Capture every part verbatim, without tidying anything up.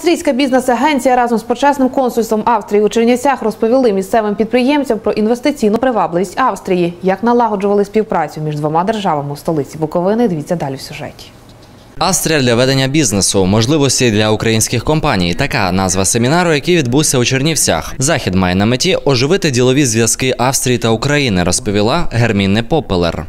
Австрійська бізнес-агенція разом з почесним консульством Австрії у Чернівцях розповіли місцевим підприємцям про інвестиційну привабливість Австрії. Як налагоджували співпрацю між двома державами у столиці Буковини, дивіться далі в сюжеті. Австрія для ведення бізнесу. Можливості для українських компаній. Така назва семінару, який відбувся у Чернівцях. Захід має на меті оживити ділові зв'язки Австрії та України, розповіла Герміне Попелер.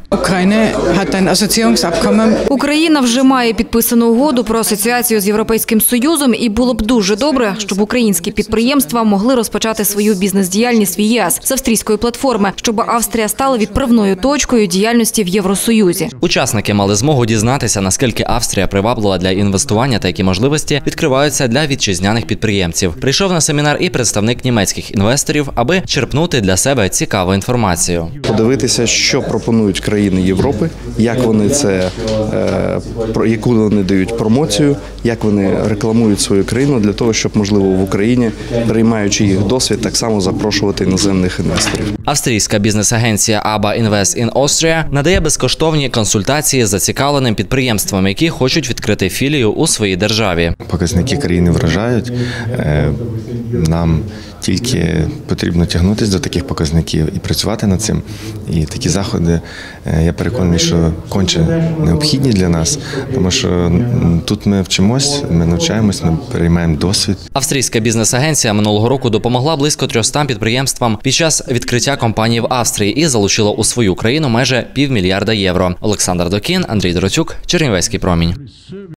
Україна вже має підписану угоду про асоціацію з Європейським Союзом, і було б дуже добре, щоб українські підприємства могли розпочати свою бізнес-діяльність в ЄС з австрійської платформи, щоб Австрія стала відправною точкою діяльності в Євросоюзі. Учасники мали змогу дізнатися, наскільки Австрія приваблива для інвестування та які можливості відкриваються для вітчизняних підприємців. Прийшов на семінар і представник німецьких інвесторів, аби черпнути для себе цікаву інформацію. Подивитися, що пропонують країни Європи, як вони це, про яку вони дають промоцію, як вони рекламують свою країну для того, щоб, можливо, в Україні, приймаючи їх досвід, так само запрошувати іноземних інвесторів. Австрійська бізнес-агенція ABBA Invest in Austria надає безкоштовні консультації зацікавленим підприємствам, які хочуть відкрити філію у своїй державі. Показники країни вражають. Нам тільки потрібно тягнутися до таких показників і працювати над цим. І такі заходи, я переконаний, що конче необхідні для нас, тому що тут ми вчимось, ми навчаємось, ми переймаємо досвід. Австрійська бізнес-агенція минулого року допомогла близько трьохстам підприємствам під час відкриття компанії в Австрії і залучила у свою країну майже півмільярда євро. Олександр Докін, Андрій Дроцюк, Чернівецький промінь.